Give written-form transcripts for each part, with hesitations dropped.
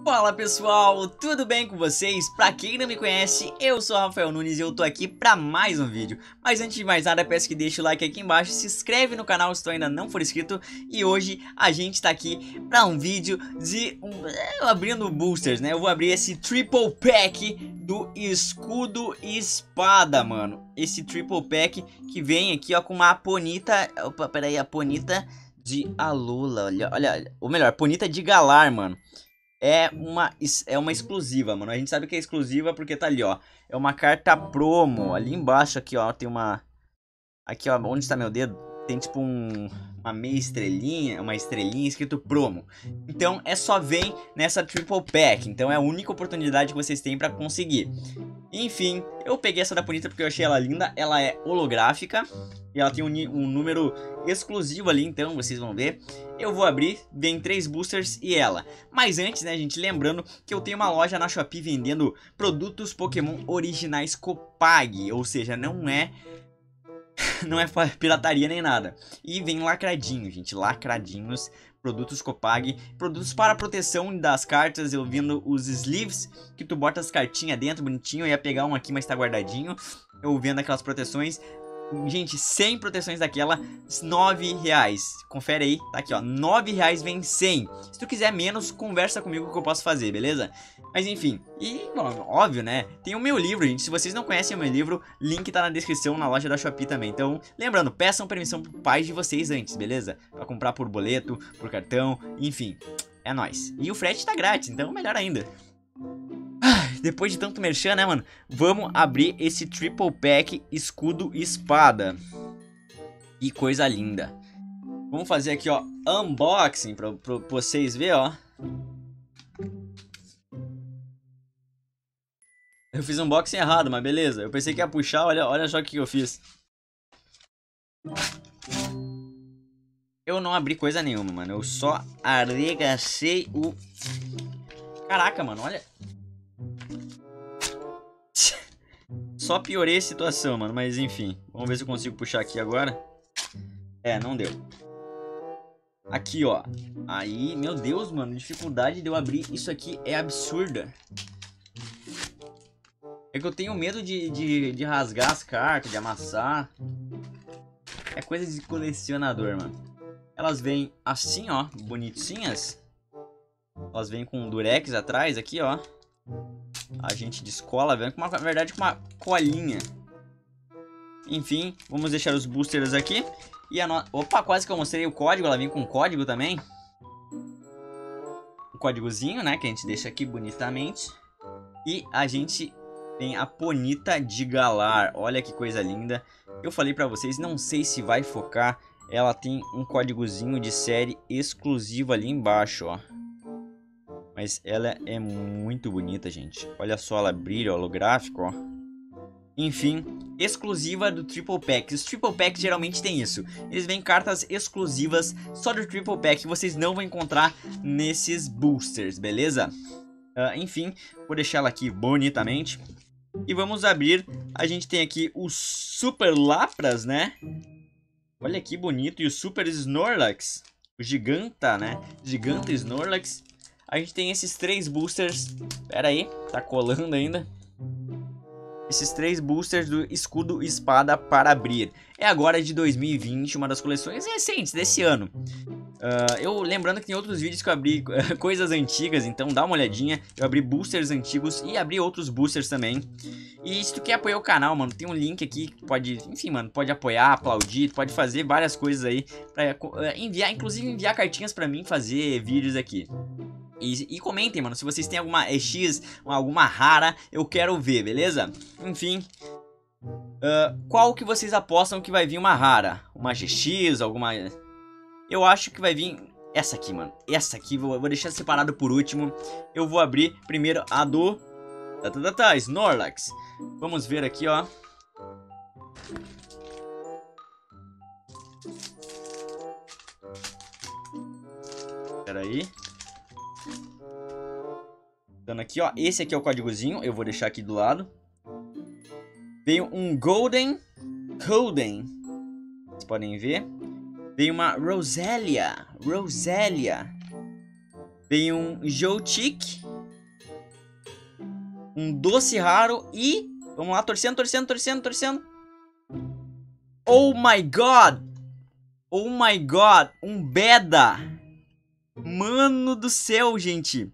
Fala pessoal, tudo bem com vocês? Pra quem não me conhece, eu sou o Rafael Nunes e eu tô aqui pra mais um vídeo. Mas antes de mais nada, peço que deixe o like aqui embaixo, se inscreve no canal se tu ainda não for inscrito. E hoje a gente tá aqui pra um vídeo de abrindo boosters, né? Eu vou abrir esse triple pack do escudo e espada, mano. Esse triple pack que vem aqui, ó, com uma Ponyta. Opa, peraí, a Ponyta de Alola, olha, ou melhor, Ponyta de Galar, mano. É uma exclusiva, mano. A gente sabe que é exclusiva porque tá ali, ó. É uma carta promo. Ali embaixo, aqui, ó, tem uma... Aqui, ó, onde está meu dedo? Tem tipo uma meia estrelinha, uma estrelinha escrito promo. Então, só vem nessa triple pack. Então, é a única oportunidade que vocês têm pra conseguir. Enfim, eu peguei essa da Ponyta porque eu achei ela linda. Ela é holográfica e ela tem um número exclusivo ali, então vocês vão ver. Eu vou abrir, vem 3 boosters e ela. Mas antes, né, gente, lembrando que eu tenho uma loja na Shopee vendendo produtos Pokémon originais Copag. Ou seja, não é pirataria nem nada. E vem lacradinho, gente, lacradinhos. Produtos Copag, produtos para proteção das cartas. Eu vendo os sleeves, que tu bota as cartinhas dentro, bonitinho. Eu ia pegar um aqui, mas tá guardadinho. Eu vendo aquelas proteções. Gente, 100 proteções daquela, R$9. Confere aí, tá aqui, ó, R$9 vem 100. Se tu quiser menos, conversa comigo que eu posso fazer, beleza? Mas enfim, e, bom, óbvio, né? Tem o meu livro, gente. Se vocês não conhecem o meu livro, link tá na descrição, na loja da Shopee também. Então, lembrando, peçam permissão pro pais de vocês antes, beleza? Pra comprar por boleto, por cartão, enfim, é nóis. E o frete tá grátis, então melhor ainda. Depois de tanto merchan, né, mano? Vamos abrir esse triple pack escudo e espada. Que coisa linda. Vamos fazer aqui, ó, unboxing pra vocês verem, ó. Eu fiz um unboxing errado, mas beleza. Eu pensei que ia puxar, olha só o que eu fiz. Eu não abri coisa nenhuma, mano. Eu só arregacei o... Caraca, mano, olha... Só piorei a situação, mano, mas enfim. Vamos ver se eu consigo puxar aqui agora. É, não deu. Aqui, ó. Aí, meu Deus, mano, a dificuldade de eu abrir isso aqui é absurda. É que eu tenho medo de rasgar as cartas, de amassar. É coisa de colecionador, mano. Elas vêm assim, ó, bonitinhas. Elas vêm com um durex atrás aqui, ó. A gente descola, vendo, na verdade, com uma colinha. Enfim, vamos deixar os boosters aqui. E a Opa, quase que eu mostrei o código. Ela vem com código também. Um códigozinho, né, que a gente deixa aqui bonitamente. E a gente tem a Ponyta de Galar. Olha que coisa linda. Eu falei pra vocês, não sei se vai focar. Ela tem um códigozinho de série exclusivo ali embaixo, ó. Mas ela é muito bonita, gente. Olha só, ela brilha, holográfico, ó. Enfim, exclusiva do Triple Pack. Os Triple Packs geralmente tem isso. Eles vêm cartas exclusivas só do Triple Pack que vocês não vão encontrar nesses boosters, beleza? Enfim, vou deixar ela aqui bonitamente. E vamos abrir. A gente tem aqui o Super Lapras, né? Olha que bonito. E o Super Snorlax. O Giganta, né? Giganta Snorlax. A gente tem esses 3 boosters. Pera aí, tá colando ainda. Esses 3 boosters do escudo e espada para abrir. É agora de 2020, uma das coleções recentes desse ano. Eu lembrando que tem outros vídeos que eu abri coisas antigas, então dá uma olhadinha. Eu abri boosters antigos e abri outros boosters também. E se tu quer apoiar o canal, mano, tem um link aqui que pode, enfim, mano, pode apoiar, aplaudir, pode fazer várias coisas aí pra enviar, inclusive enviar cartinhas pra mim fazer vídeos aqui. E comentem, mano, se vocês têm alguma EX, alguma rara, eu quero ver, beleza? Enfim, qual que vocês apostam que vai vir uma rara? Uma GX, alguma... Eu acho que vai vir essa aqui, mano. Essa aqui, vou deixar separado por último. Eu vou abrir primeiro a do... Snorlax. Vamos ver aqui, ó. Pera aí. Dando aqui, ó. Esse aqui é o códigozinho. Eu vou deixar aqui do lado. Veio um Golden. Vocês podem ver. Veio uma Roselia. Veio um Joltik. Um doce raro e... Vamos lá, torcendo. Oh my god! Oh my god! Um Beda! Mano do céu, gente!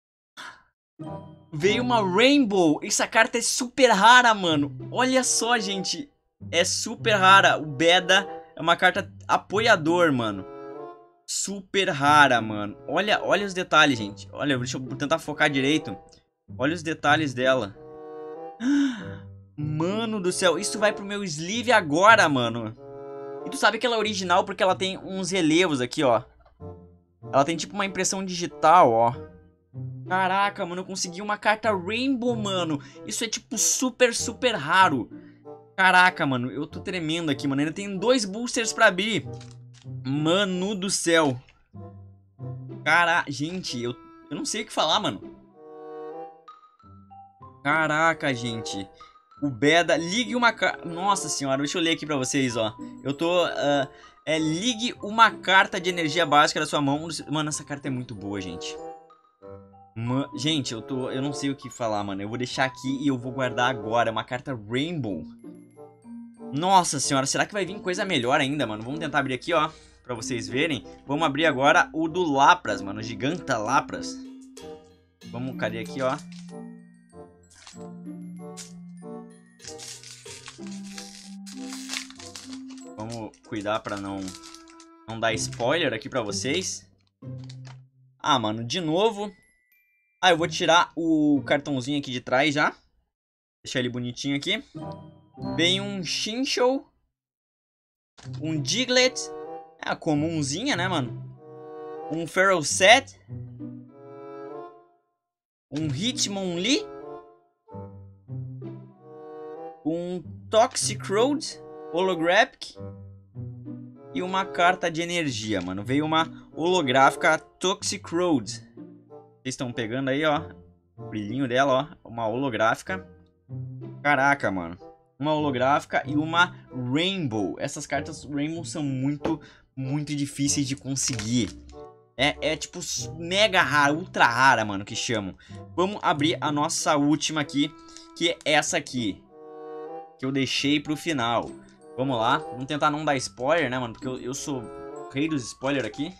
Veio uma Rainbow! Essa carta é super rara, mano! Olha só, gente! É super rara! O Beda é uma carta apoiador, mano! Super rara, mano! Olha os detalhes, gente! Olha, deixa eu tentar focar direito! Olha os detalhes dela! Mano do céu! Isso vai pro meu sleeve agora, mano! E tu sabe que ela é original porque ela tem uns relevos aqui, ó. Ela tem tipo uma impressão digital, ó. Caraca, mano, eu consegui uma carta Rainbow, mano. Isso é tipo super raro. Caraca, mano, eu tô tremendo aqui, mano. Ainda tem 2 boosters pra abrir. Mano do céu. Caraca, gente, eu não sei o que falar, mano. Caraca, gente. O Beda, ligue uma carta... Nossa senhora, deixa eu ler aqui pra vocês, ó. Eu tô... ligue uma carta de energia básica da sua mão. Mano, essa carta é muito boa, gente. Gente, eu não sei o que falar, mano. Eu vou deixar aqui e eu vou guardar agora. É uma carta Rainbow. Nossa senhora, será que vai vir coisa melhor ainda, mano? Vamos tentar abrir aqui, ó, pra vocês verem. Vamos abrir agora o do Lapras, mano. Giganta Lapras. Vamos, cadê aqui, ó? Vamos cuidar pra não dar spoiler aqui pra vocês. Ah, mano, de novo. Ah, eu vou tirar o cartãozinho aqui de trás já. Deixar ele bonitinho aqui. Vem um Chinchou. Um Diglett. É a comumzinha, né, mano? Um Ferroset. Um Hitmonlee. Um Toxicroak Holographic. E uma carta de energia, mano. Veio uma holográfica Toxicroak. Vocês estão pegando aí, ó. O brilhinho dela, ó. Uma holográfica. Caraca, mano. Uma holográfica e uma Rainbow. Essas cartas Rainbow são muito difíceis de conseguir. É tipo mega rara, ultra rara, mano, que chamam. Vamos abrir a nossa última aqui, que é essa aqui. Que eu deixei pro final. Vamos lá. Vamos tentar não dar spoiler, né, mano? Porque eu sou o rei dos spoilers aqui.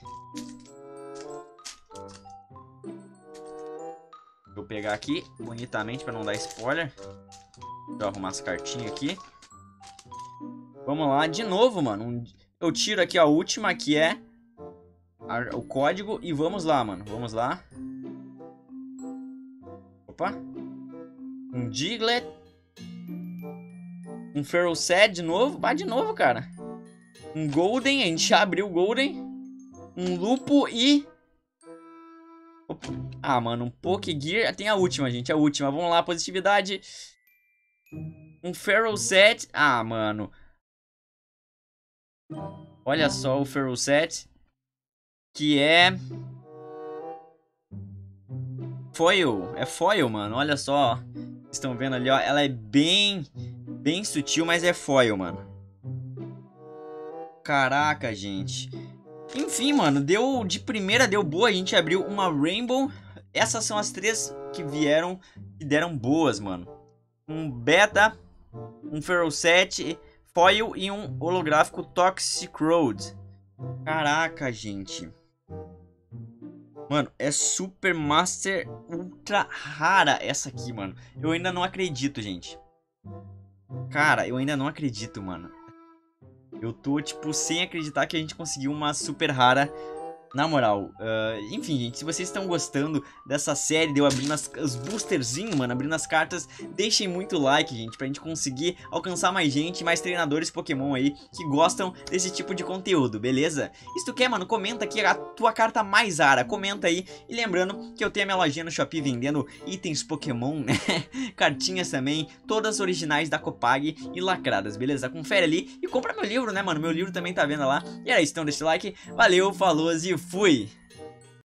Vou pegar aqui bonitamente pra não dar spoiler. Deixa eu arrumar as cartinhas aqui. Vamos lá, de novo, mano. Eu tiro aqui a última, que é o código. E vamos lá, mano. Vamos lá. Opa. Um Diglett. Um Ferroset de novo. Bah, de novo, cara. Um Golden. A gente já abriu o Golden. Um Lupo e... Opa. Ah, mano, um Pokégear. Tem a última, gente. A última. Vamos lá, positividade. Um Ferroset. Ah, mano. Olha só o Ferroset. Que é... Foil. É foil, mano. Olha só. Vocês estão vendo ali, ó. Ela é bem sutil, mas é foil, mano. Caraca, gente. Enfim, mano. Deu... De primeira deu boa. A gente abriu uma Rainbow. Essas são as 3 que vieram e deram boas, mano. Um Beta, um Ferroset, Foil e um holográfico Toxicroak. Caraca, gente. Mano, é super master ultra rara essa aqui, mano. Eu ainda não acredito, gente. Cara, eu ainda não acredito, mano. Eu tô, tipo, sem acreditar que a gente conseguiu uma super rara. Na moral, enfim, gente, se vocês estão gostando dessa série, de eu abrindo os boosterzinhos, mano, abrindo as cartas, deixem muito like, gente, pra gente conseguir alcançar mais gente, mais treinadores Pokémon aí, que gostam desse tipo de conteúdo, beleza? E se tu quer, mano, comenta aqui a tua carta mais rara, comenta aí, e lembrando que eu tenho a minha lojinha no Shopee vendendo itens Pokémon, né, cartinhas também, todas originais da Copag e lacradas, beleza? Confere ali e compra meu livro, né, mano, meu livro também tá vendo lá, e era isso, então deixa o like, valeu, falou e fui!